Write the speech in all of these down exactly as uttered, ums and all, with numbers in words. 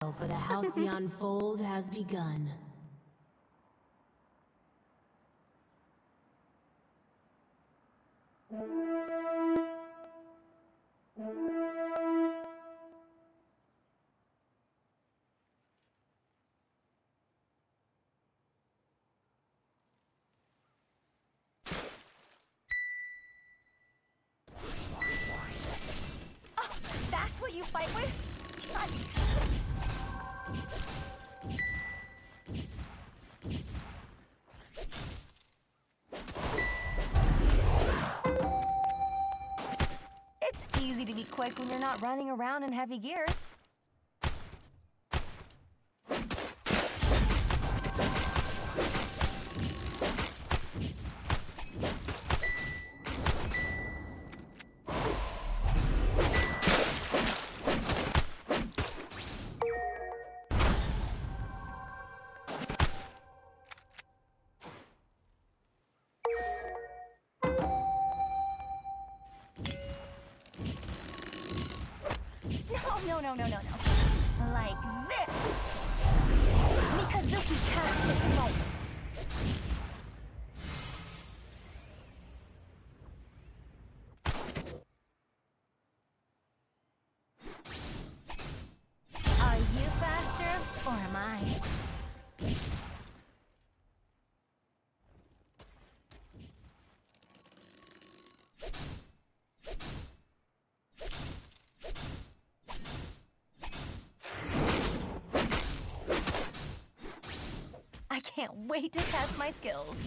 For the Halcyon Fold has begun. Oh, that's what you fight with? Yikes. It's easy to be quick when you're not running around in heavy gear. No, no, no, no, no. Like this. Mikazuki can't take flight. Are you faster, or am I? I can't wait to test my skills.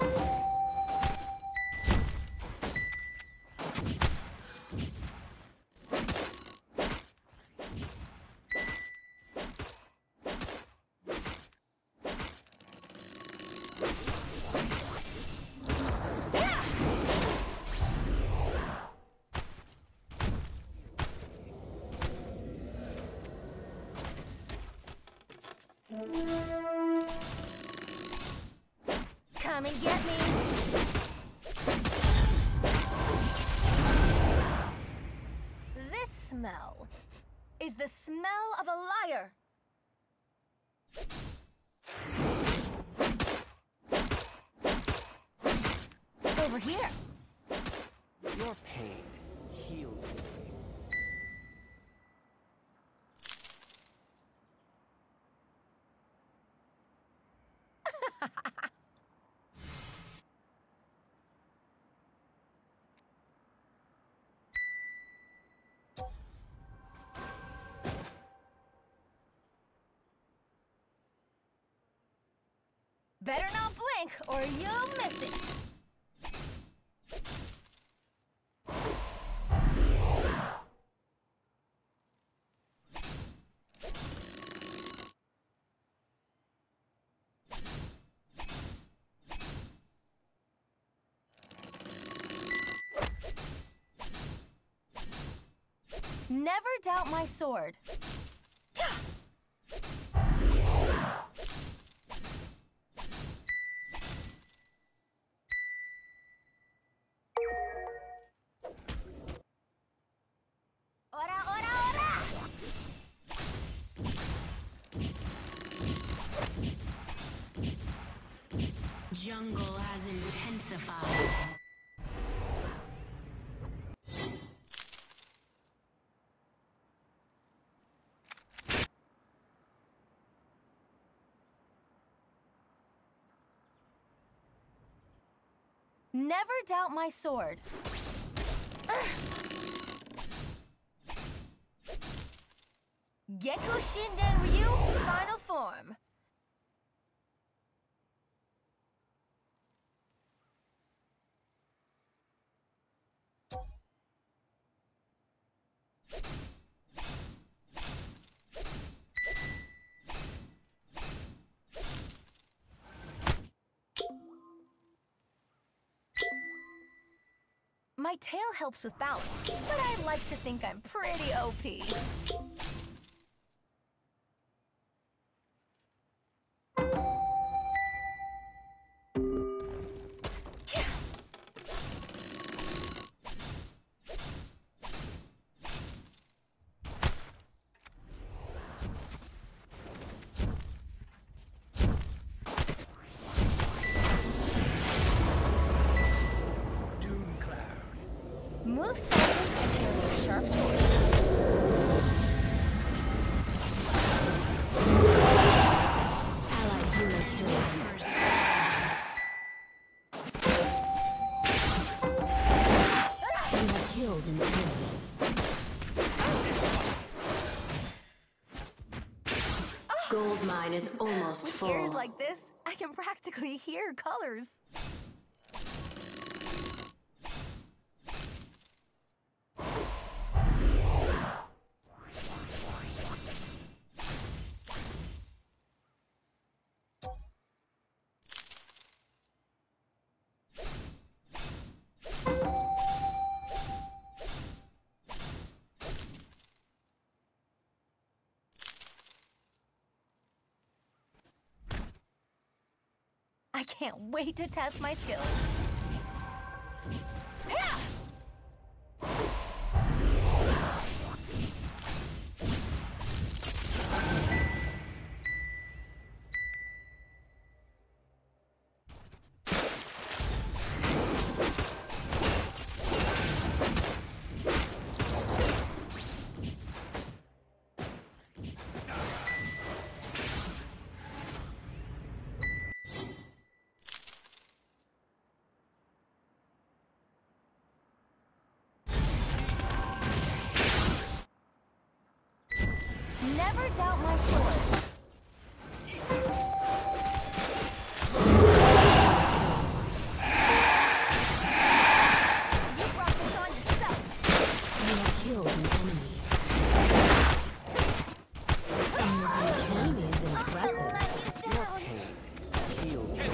Come and get me. This smell is the smell of a liar. Over here. Your pain heals me. Better not blink or you'll miss it. Never doubt my sword. Ora, ora, ora! Jungle has intensified. Never doubt my sword. Gekko Shinden Ryu, final form. My tail helps with balance, but I like to think I'm pretty O P. Gold mine is almost With full. ears like this, I can practically hear colors. I can't wait to test my skills. Yeah! Never doubt my sword. You brought this on yourself. You have killed an enemy. The enemy is impressive. Let you Your down. pain heals me.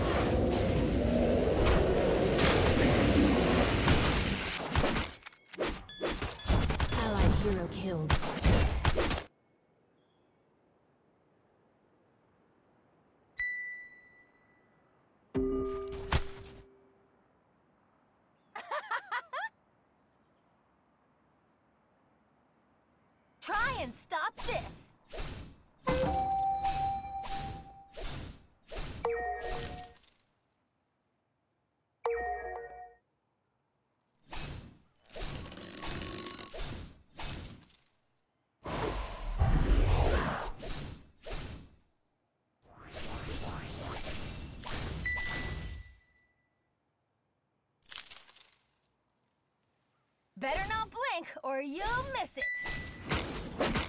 Allied hero killed. Try and stop this. Better not blink or you'll miss it.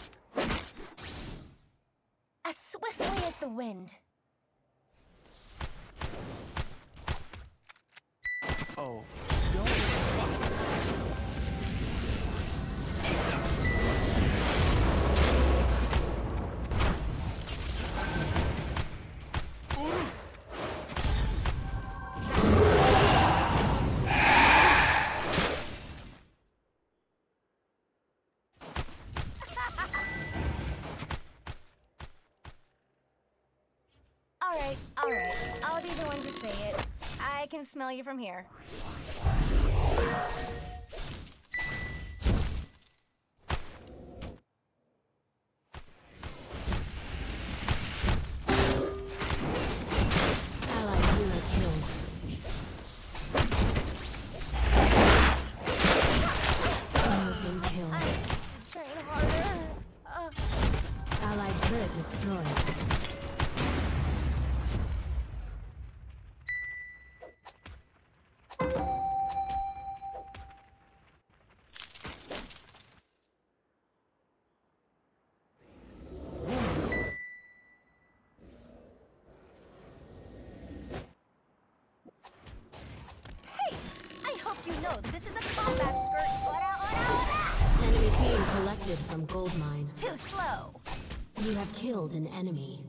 As swiftly as the wind. Oh, don't. Alright, alright. I'll be the one to say it. I can smell you from here. Allied hero killed. You've been killed. I train harder. Uh, Allied turret destroyed. hey! I hope you know this is a combat skirt. What out, what out, what out? Enemy team collected from gold mine. Too slow. You have killed an enemy.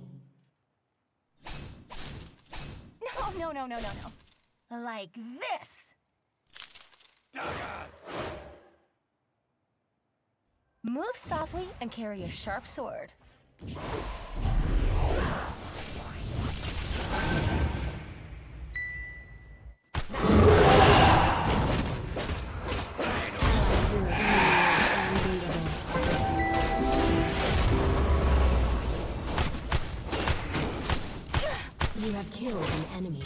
No, no, no, no, no, no. Like this. Move softly and carry a sharp sword. You have killed an enemy.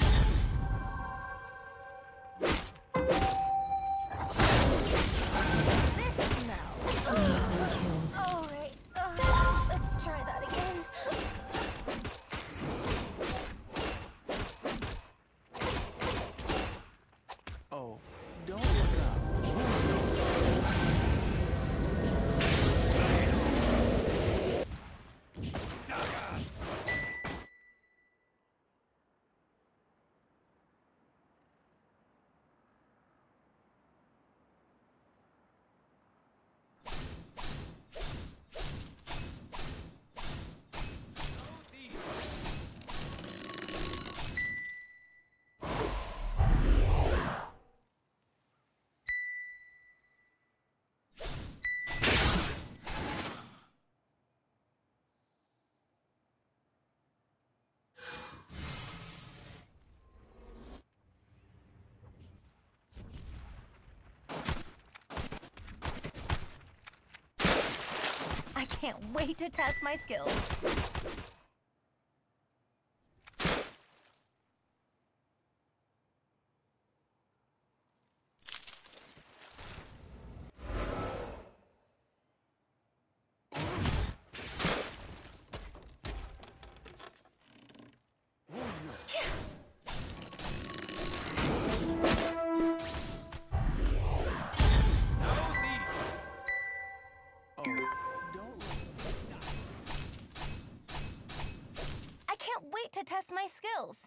This smell. You've been killed. Alright, uh, let's try that again. Oh, don't look up. can't wait to test my skills. Oh, don't let I can't wait to test my skills.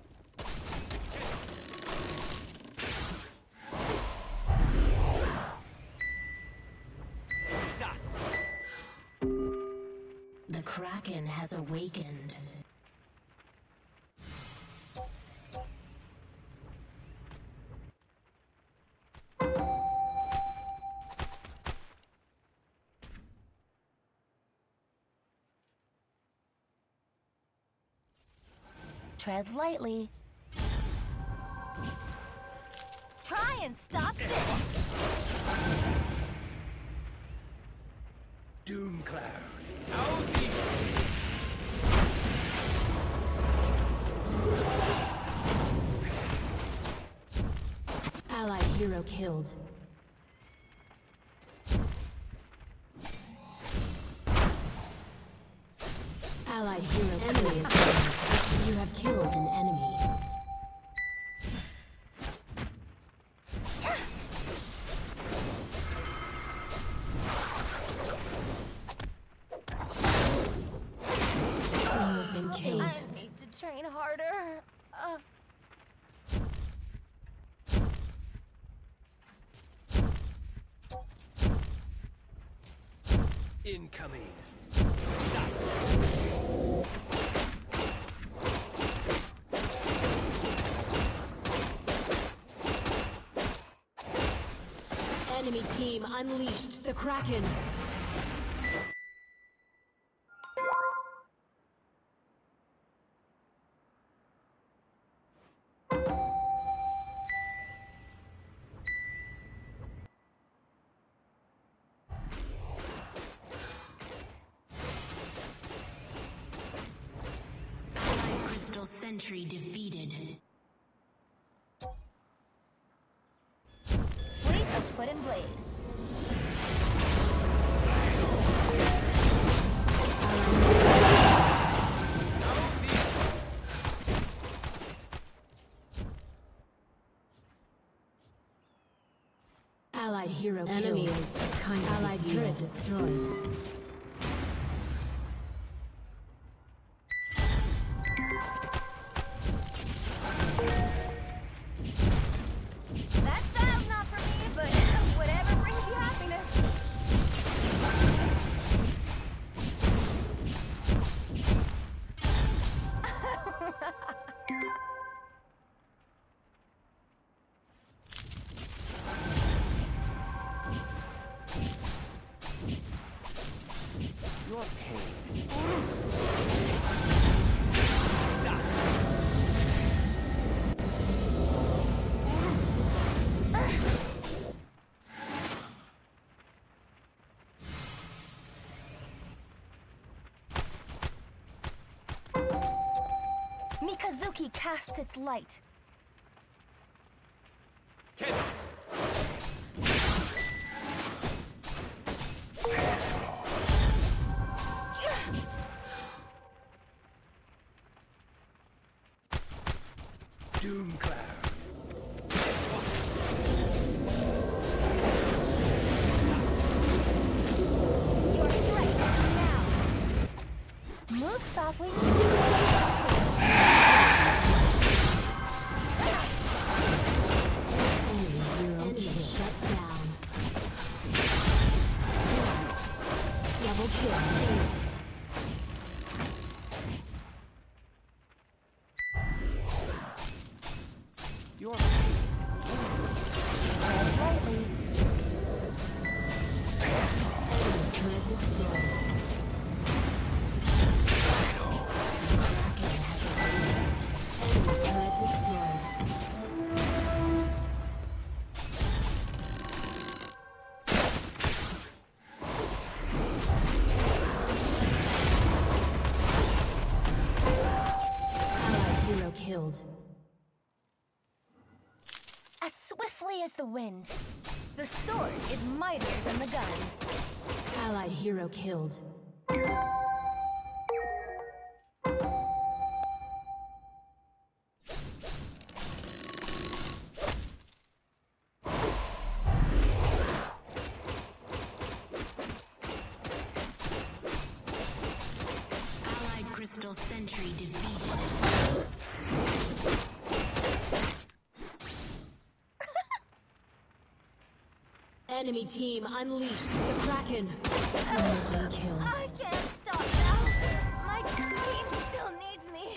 The Kraken has awakened. Tread lightly. Try and stop this! Doomcloud. Allied hero killed. Allied hero enemy is killed. You have killed an enemy. You have been killed. I need to train harder. Uh, Incoming. Enemy team unleashed the Kraken. Crystal Sentry defeated. Fleet of Foot and Blade. Allied hero killed. Enemy is kind of Allied turret destroyed. That style's not for me, but whatever brings you happiness. your pain. Mikazuki casts its light. Doomcloud. You're threatened now. Move softly. Enemy shut down. Double kill. Ace. Your Tread lightly. Enemy turret destroyed. Enemy turret destroyed. swiftly as the wind. The sword is mightier than the gun. Allied hero killed. Allied Crystal Sentry defeated. Enemy team unleashed the Kraken. Enemy killed. I can't stop now. My team still needs me.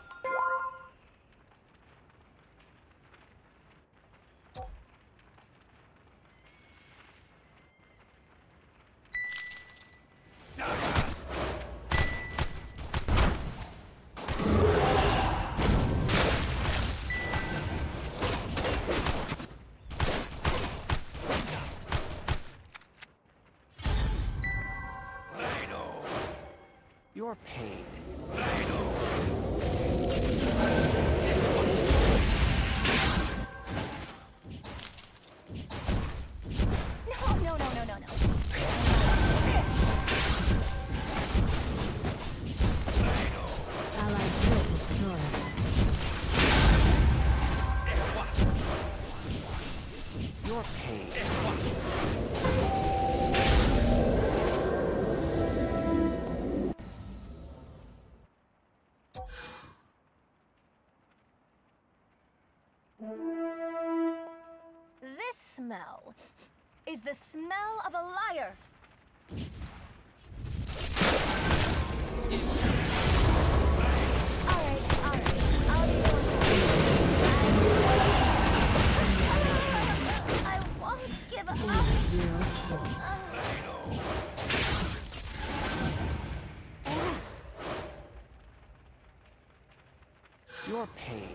Your pain. No, no, no, no, no, no. Allied hero destroyed. Your pain. This smell is the smell of a liar. All right, all right. I'll be I won't give up. Hero killed. Your pain.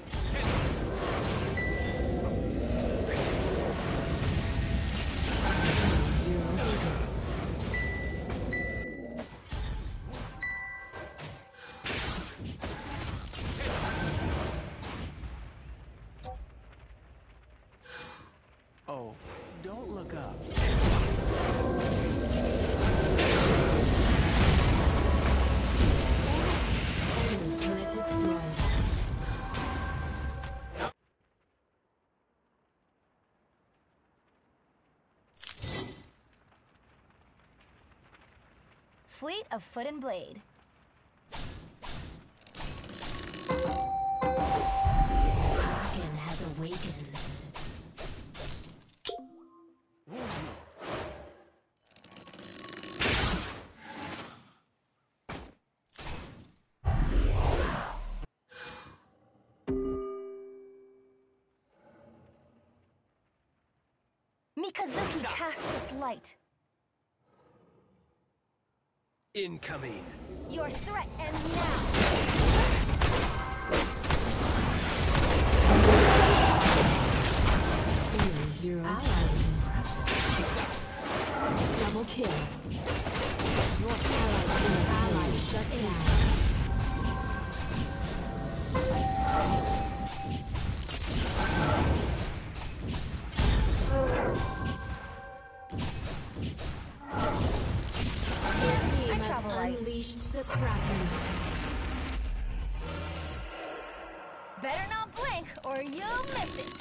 Hero killed. Oh, don't look up. Enemy turret destroyed. Fleet of Foot and Blade. Kraken has awakened. Mikazuki casts its light. Incoming. Your threat ends now. Enemy hero allies impressive. Double kill. Your allied hero ally shut down. Your team I has travel light. unleashed the Kraken. Better not blink or you'll miss it.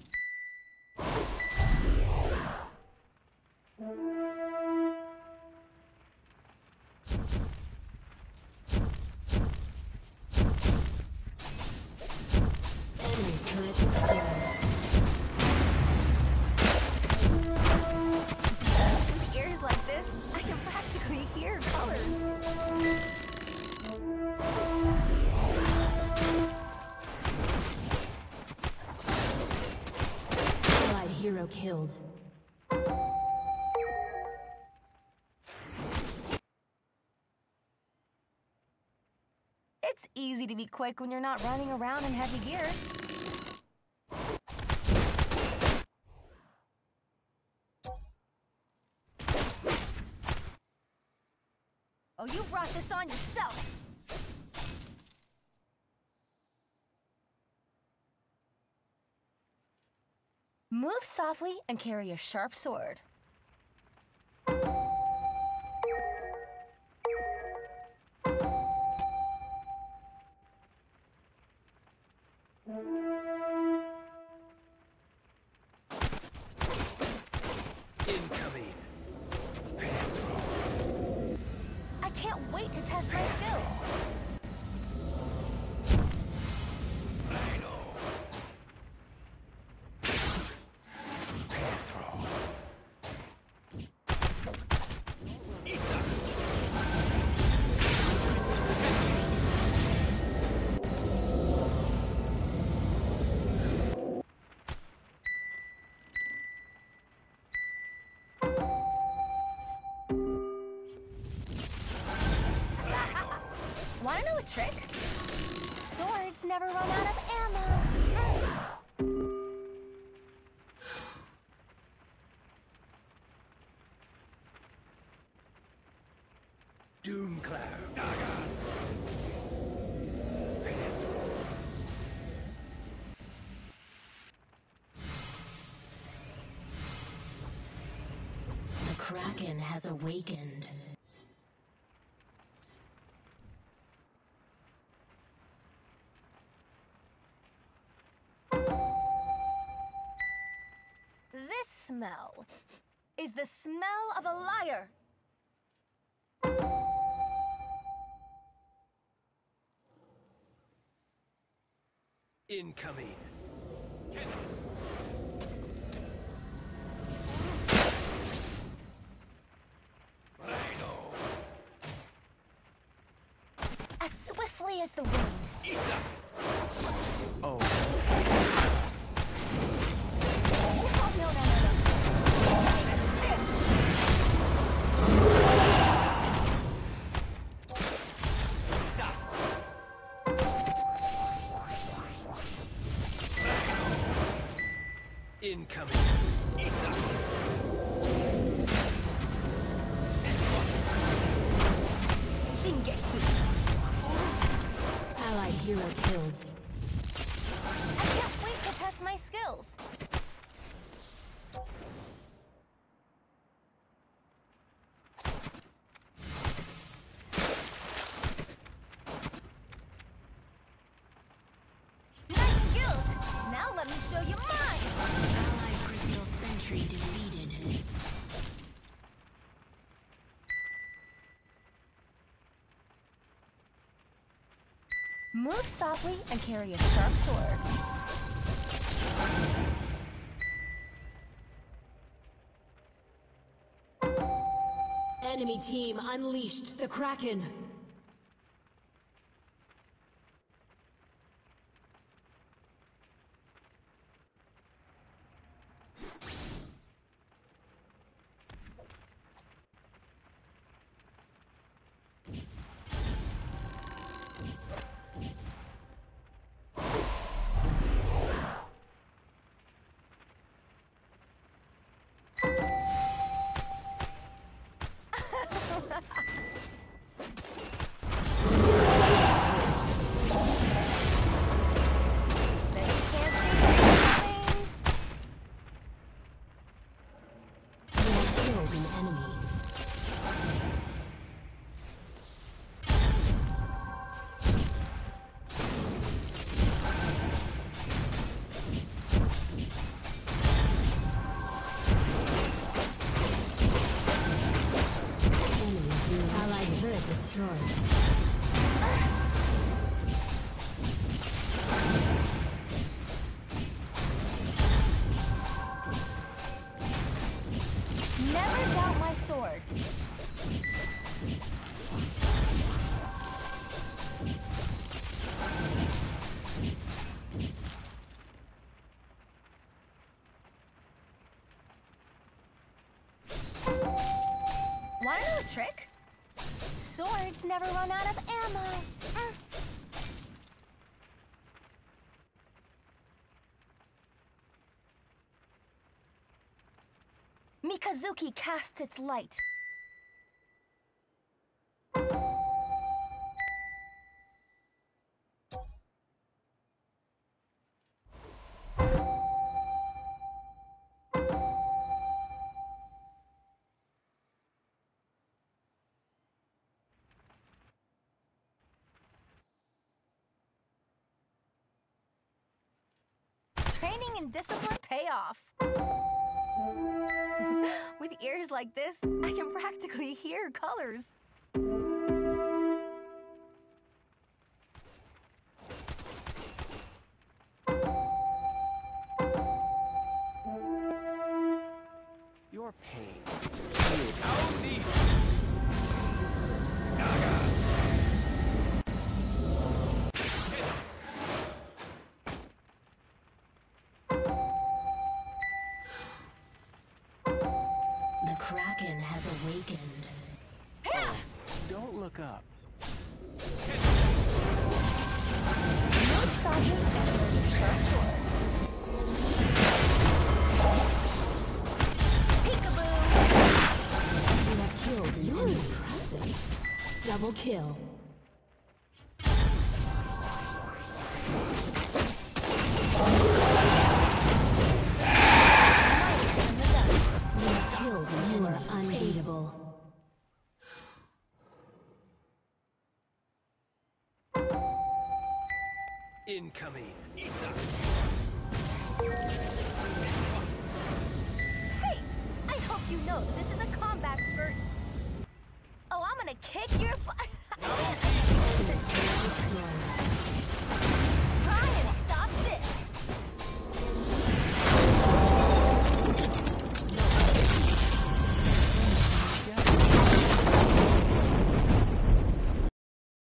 Enemy turret destroyed. With ears like this, I can practically hear colors. Allied hero killed. It's easy to be quick when you're not running around in heavy gear. Oh, you brought this on yourself. Move softly and carry a sharp sword. Incoming. I can't wait to test my skills. Wanna know a trick? Swords never run out of ammo. Doomcloud. Dagon. The Kraken has awakened. This smell is the smell of a liar. Incoming. As swiftly as the wind. Oh, Oh, no, no, no, no. Incoming. Shingetsu. Allied hero killed. I can't wait to test my skills. Nice skills. Now let me show you mine. Allied Crystal Sentry defeated. Move softly and carry a sharp sword. Enemy team unleashed the Kraken. Never doubt my sword. Wanna know a trick? Swords never run out of ammo. Mm. Mikazuki casts its light. training and discipline pay off. With ears like this, I can practically hear colors. Your pain. Audi! Naga! The Kraken has awakened. Don't look up. Move Sergeant and learn sharp sword. Peekaboo! You have killed an enemy. Impressive. Double kill. You have killed an enemy. You are unbeatable. Incoming! Isa! Hey, I hope you know that this is a combat skirt. Oh, I'm gonna kick your butt.